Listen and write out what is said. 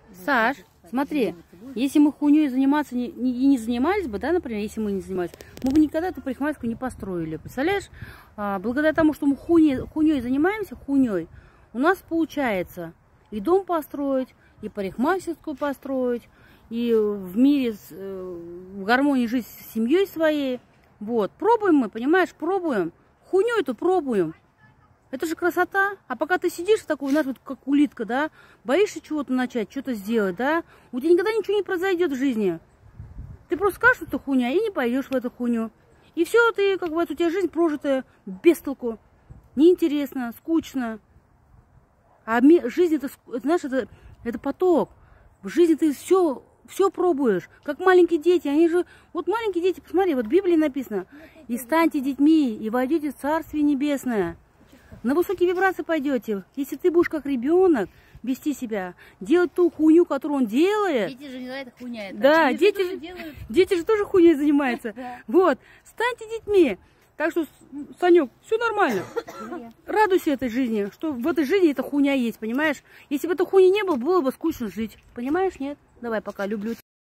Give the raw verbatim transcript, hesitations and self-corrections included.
Саш, смотри, если мы хуйней заниматься не, не, и не занимались бы, да, например, если мы не занимались, мы бы никогда эту парикмахерскую не построили. Представляешь, а, благодаря тому, что мы хуйней, хуйней занимаемся, хуйней, у нас получается и дом построить, и парикмахерскую построить, и в мире, в гармонии жить с семьей своей. Вот, пробуем мы, понимаешь, пробуем. Хуйню эту пробуем. Это же красота. А пока ты сидишь такой, знаешь, вот как улитка, да, боишься чего-то начать, что-то сделать, да, у тебя никогда ничего не произойдет в жизни. Ты просто скажешь, что это хуйня, и не пойдешь в эту хуйню. И все, ты, как бы, у тебя жизнь прожитая без толку, неинтересно, скучно. А жизнь, это, знаешь, это, это поток. В жизни ты все, все пробуешь. Как маленькие дети. Они же, вот маленькие дети, посмотри, вот в Библии написано: и станьте детьми, и войдете в Царствие Небесное. На высокие вибрации пойдете. Если ты будешь как ребенок вести себя, делать ту хуйню, которую он делает. Дети же не знают, это хуйня. Это. Да, дети же, делают... дети же тоже хуйней занимаются. Вот, станьте детьми. Так что, Санек, все нормально. Радуйся этой жизни, что в этой жизни эта хуйня есть, понимаешь? Если бы этой хуйни не было, было бы скучно жить. Понимаешь, нет? Давай, пока, люблю тебя.